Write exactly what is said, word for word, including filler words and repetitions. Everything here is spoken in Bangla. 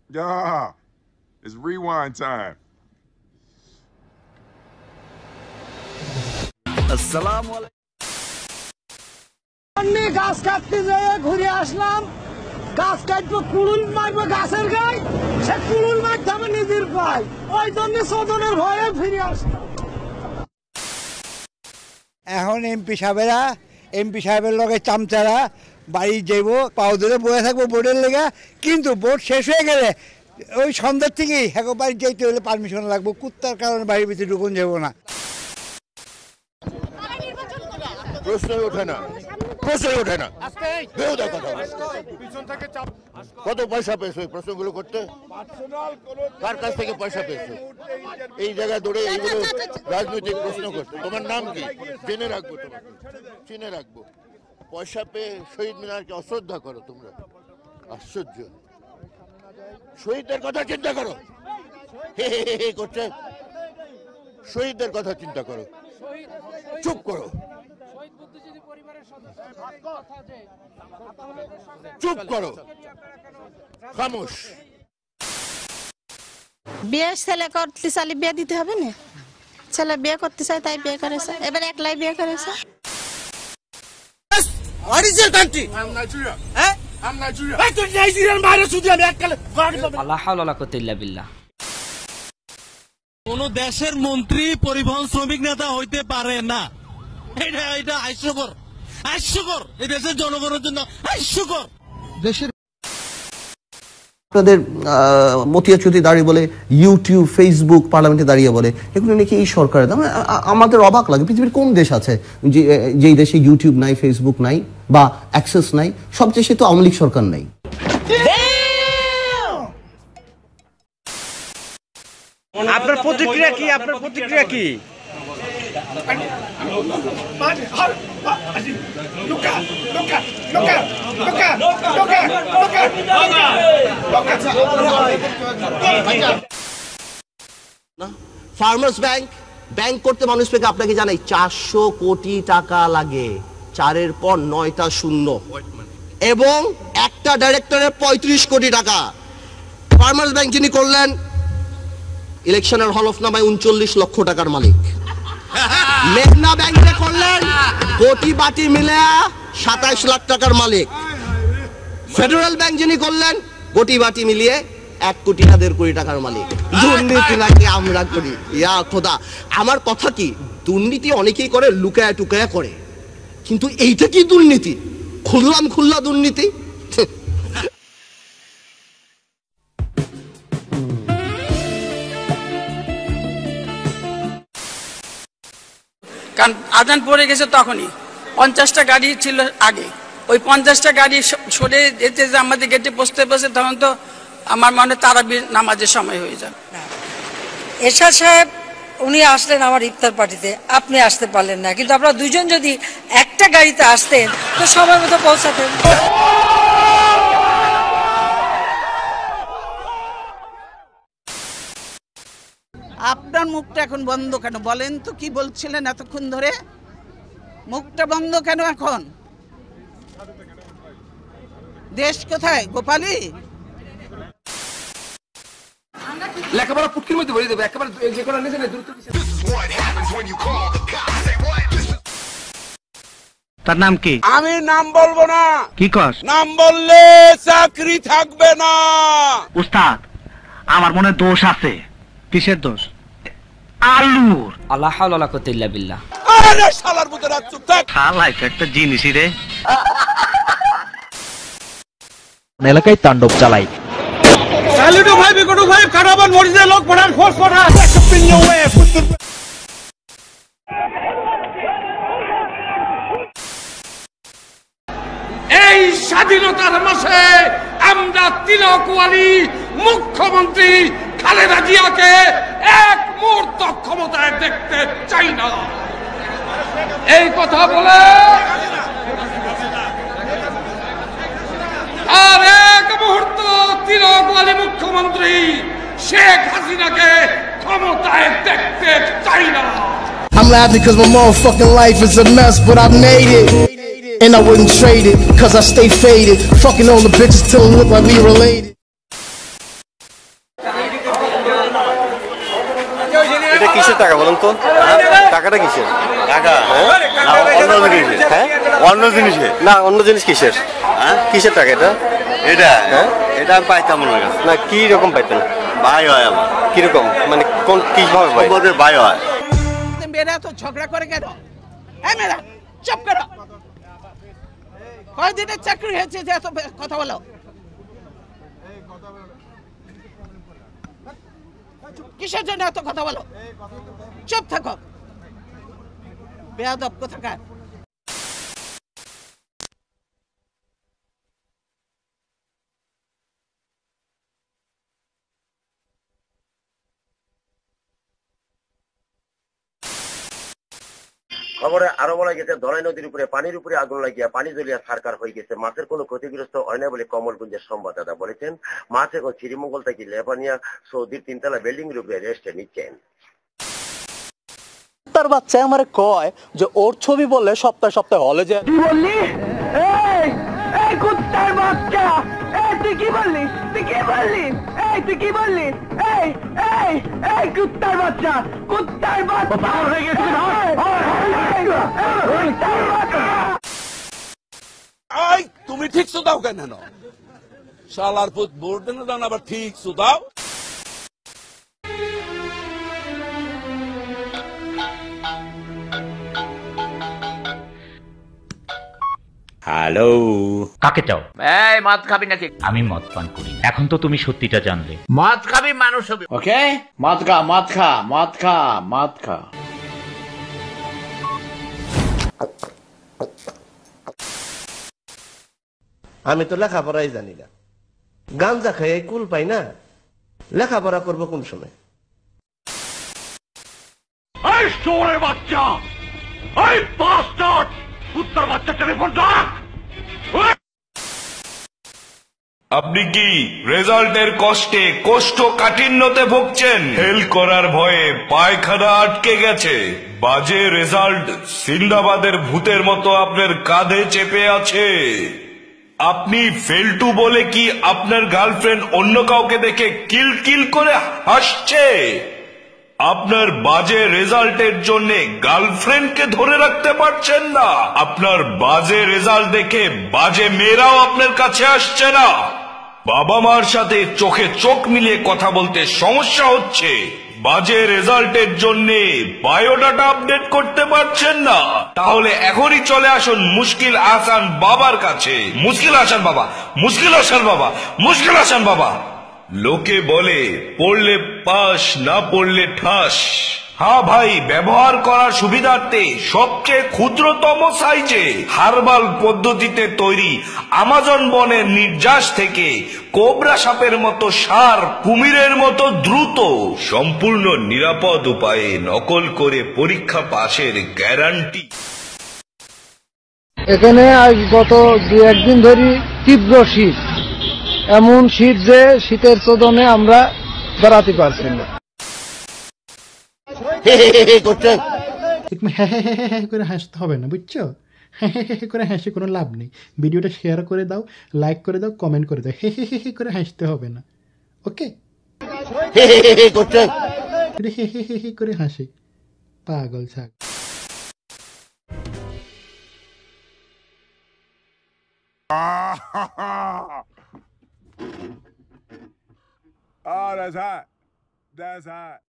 Yeah, it's rewind time. Assalamu alaikum. আমি গাছ কাটতে যেয়ে ঘুরে আসলাম। গাছ কাটবো কুড়ুল মারবো গাছের গায়ে, সে কুড়ুল মারতে আমার নিজের পায়, ওই জন্য সদনের ভয়ে ফিরে আসলাম। এখন এমপি সাহেবেরা এমপি সাহেবের লগে চামচারা বাড়ি যাইব, পাও ধরে বয়ে থাকবো ভোটের লেগে, কিন্তু ভোট শেষ হয়ে গেলে ওই সন্ধ্যার থেকেই এখন বাড়ি যাইতে হলে পারমিশন লাগবো, কুত্তার কারণে বাড়ির ভিতরে ঢুকুন যাবো না। প্রশ্নই ওঠে না, প্রশ্নই ওঠে না। কত পয়সা পেয়েছো এই প্রশ্নগুলো করতে? কার কাছ থেকে পয়সা পেয়েছো এই জায়গায় ধরে এইগুলো রাজনৈতিক প্রশ্ন করতে? তোমার নাম কি? জেনে রাখবো, তোমাকে চিনে রাখবো। পয়সা পেয়ে শহীদ মিনারকে অশ্রদ্ধা করো তোমরা, আশ্চর্য। শহীদদের কথা চিন্তা করো, হে হে হে করছে। শহীদদের কথা চিন্তা করো, চুপ করো, চুপ করো, খামোশ। বিয়ে ছেলে করতে চাইলে বিয়ে দিতে হবে না, ছেলে বিয়ে করতে চাই তাই বিয়ে করেছে, এবার একলাই বিয়ে করেছে। What is your country? I'm Nigeria. Eh? I'm Nigeria. I don't Nigerian বাইরে শুধু আমি এককালে আল্লাহ হাওলা ওয়ালা কুওয়াতা ইল্লা বিল্লাহ। কোন দেশের মন্ত্রী পরিবহন শ্রমিক নেতা হইতে পারে না, এটা এটা হাস্যকর, হাস্যকর। এই দেশের জনগণের জন্য হাস্যকর। দেশের আপনাদের মতিয়াচুতি দাঁড়িয়ে বলে, ইউটিউব, ফেসবুক, পার্লামেন্টে দাঁড়িয়ে বলে, এগুলো নাকি এই সরকারের। আমাদের অবাক লাগে, পৃথিবীর কোন দেশ আছে যে যেই দেশে ইউটিউব নাই, ফেসবুক নাই বা অ্যাক্সেস নাই? সব দেশে তো আওয়ামী লীগ সরকার নাই। আপনার প্রতিক্রিয়া কি? আপনার প্রতিক্রিয়া কি? ফার্মার্স ব্যাংক ব্যাংক করতে মানুষ থেকে আপনাকে জানাই চারশো কোটি টাকা লাগে, চারের পর নয়টা শূন্য, এবং একটা ডাইরেক্টরের পঁয়ত্রিশ কোটি টাকা। ফার্মার্স ব্যাংক যিনি করলেন, ইলেকশনের হলফনামায় উনচল্লিশ লক্ষ টাকার মালিক। মেঘনা ব্যাংকে করলেন, কোটি বাটি মিলে সাতাইশ লাখ টাকার মালিক। ফেডারেল ব্যাংক যিনি করলেন, কোটি বাটি মিলিয়ে এক কোটি না দেড় কোটি টাকার মালিক। দুর্নীতি নাকি আমরা করি? ইয়া খোদা, আমার কথা কি, দুর্নীতি অনেকেই করে, লুকায়া টুকায়া করে, কিন্তু এইটা কি দুর্নীতি? খুললাম খুল্লা দুর্নীতি। কারণ আজান পড়ে গেছে তখনই, পঞ্চাশটা গাড়ি ছিল আগে, ওই পঞ্চাশটা গাড়ি সরে যেতে যে আমাদের গেটে পৌঁছতে বসে, তখন তো আমার মনে তারাবির নামাজের সময় হয়ে যায়। এরশাদ সাহেব উনি আসলেন আমার ইফতার পার্টিতে, আপনি আসতে পারলেন না, কিন্তু আপনারা দুইজন যদি একটা গাড়িতে আসতেন তো সময় মতো পৌঁছাতেন। আপনার মুখটা এখন বন্ধ কেন বলেন তো? কি বলছিলেন এতক্ষণ ধরে? মুখটা বন্ধ কেন এখন? দেশ কোথায় গোপালী? লেখাপড়া পুটকির মধ্যে ভরে দেবে একেবারে, যে কোনো নিজে দ্রুত। তার নাম কি? আমি নাম বলবো না। কি কস? নাম বললে চাকরি থাকবে না। উস্তাদ, আমার মনে দোষ আছে। কিসের দোষ? আলুর। আল্লাহ হাওলা ওয়ালা কুওয়াতা ইল্লা বিল্লাহ। আরে শালার মতো রাত চুপ থাক। শালা একটা জিনিসই রে। এলাকায় তাণ্ডব চালাই। স্যালুট ভাই, বিকটু ভাই, কারাবান মরিজে লোক পড়ান, ফোর্স পড়ান। এই স্বাধীনতার মাসে আমরা তিলকওয়ালী মুখ্যমন্ত্রী খালেদা জিয়াকে এক মুহূর্ত ক্ষমতায় দেখতে চাই না। এই কথা বলে আর এক মুহূর্ত তিলকওয়ালী মুখ্যমন্ত্রী শেখ হাসিনাকে ক্ষমতায় দেখতে চাই না। I'm laughing cause my motherfucking life is a mess, but I made it. And I wouldn't trade it, cause I stay faded. Fucking all the bitches till it look like we related. এটা কিসের টাকা বলুন তো? টাকাটা কিসের টাকা? অন্য জিনিস। হ্যাঁ অন্য জিনিসের না, অন্য জিনিস কিসের? হ্যাঁ কিসের টাকা এটা? এটা হ্যাঁ এটা আমি পাইতাম না। কি রকম পাইতেন? ভাই হয় আমার। কিরকম মানে কোন কিভাবে ভাই? ভাই হয়। মেয়েরা তো ঝগড়া করে কেন? এই মেয়েরা চুপ করো। কয়দিনের চাকরি হয়েছে যে এত কথা বলো? কিসের জন্য এত কথা বলো? চুপ থাকো বেয়াদব কোথাকার। খবরে আরো বলা গেছে ধলাই নদীর উপরে পানির উপরে আগুন লাগিয়া পানি জ্বলিয়া ছারকার হয়ে গেছে। মাছের কোনো ক্ষতিগ্রস্ত হয় না বলে কমলগঞ্জের সংবাদদাতা বলেছেন। মাছ এখন শ্রীমঙ্গল থেকে লেবানিয়া সৌদির তিনতলা বিল্ডিং এর উপরে রেস্টে নিচ্ছেন। তার বাচ্চা আমারে কয় যে ওর ছবি বললে সপ্তাহে সপ্তাহে হলে যায়। কি বললি? এই এই কুত্তার বাচ্চা, এই তুই কি বললি? তুই কি বললি? এই তুই কি বললি? এই এই এই কুত্তার বাচ্চা, কুত্তার বাচ্চা পার হয়ে গেছে না? আই তুমি ঠিক সুদাও কেন না? শালার পুত বোর্ড না আবার ঠিক সুদাও। হ্যালো, কাকে চাও? এই মদ খাবি নাকি? আমি মদ পান করি। এখন তো তুমি সত্যিটা জানলে। মদ খাবি মানুষ হবে। ওকে, মদ খা, মদ খা, মদ খা, মদ খা। আমি তো লেখাপড়াই জানি না, গাঞ্জা খাই কুল পাই না, লেখাপড়া করবো কোন সময়? এই শোরে বাচ্চা, এই বাস্টার্ড, কুত্তার বাচ্চা টেলিফোন ডাক। আপনি কি রেজাল্টের কষ্টে কোষ্ঠকাঠিন্যতে ভুগছেন? ফেল করার ভয়ে পায়খানা আটকে গেছে? বাজে রেজাল্ট সিন্দাবাদের ভূতের মতো আপনার কাঁধে চেপে আছে? আপনি ফেলটু বলে কি আপনার গার্লফ্রেন্ড অন্য কাউকে দেখে কিল কিল করে হাসছে? আপনার বাজে রেজাল্টের জন্য গার্লফ্রেন্ডকে ধরে রাখতে পারছেন না? আপনার বাজে রেজাল্ট দেখে বাজে মেয়েরাও আপনার কাছে আসছে না? বাবা মার সাথে চোখে চোখ মিলিয়ে কথা বলতে সমস্যা হচ্ছে? বাজে রেজাল্টের জন্য বায়োডাটা আপডেট করতে পারছেন না? তাহলে এখনই চলে আসুন মুশকিল আসান বাবার কাছে। মুশকিল আসান বাবা, মুশকিল আসান বাবা, মুশকিল আসান বাবা। লোকে বলে পড়লে পাস, না পড়লে ঠাস। হ্যাঁ ভাই, ব্যবহার করার সুবিধার্থে সবচেয়ে ক্ষুদ্রতম সাইজে হার্বাল পদ্ধতিতে তৈরি আমাজন বনের নির্যাস থেকে কোবরা সাপের মতো সার কুমিরের মতো দ্রুত সম্পূর্ণ নিরাপদ উপায়ে নকল করে পরীক্ষা পাশের গ্যারান্টি। এখানে আজ গত দু একদিন ধরে তীব্র শীত, এমন শীত যে শীতের চোদনে আমরা বেড়াতে পারছি না। হ্যাঁ হ্যাঁ হ্যাঁ হ্যাঁ করে হাসতে হবে না, বুঝছো? হ্যাঁ হ্যাঁ হ্যাঁ করে হাসি কোনো লাভ নেই। ভিডিওটা শেয়ার করে দাও, লাইক করে দাও, কমেন্ট করে দাও। হে হে হে করে হাসতে হবে না, ওকে? হে হে হে করে হাসি, পাগল ছাগ। Oh, that's hot. That's hot.